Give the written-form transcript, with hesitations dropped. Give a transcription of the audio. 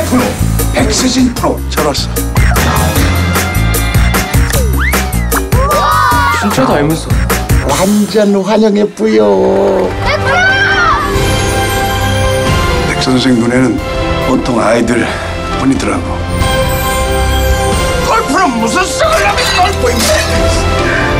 프로 백세진 프로. 잘 왔어. 진짜 닮았어. 완전 환영했고요. 백 선생 눈에는 온통 아이들 뿐이더라고. 골프는 무슨 썩을 놈이 골프 있네.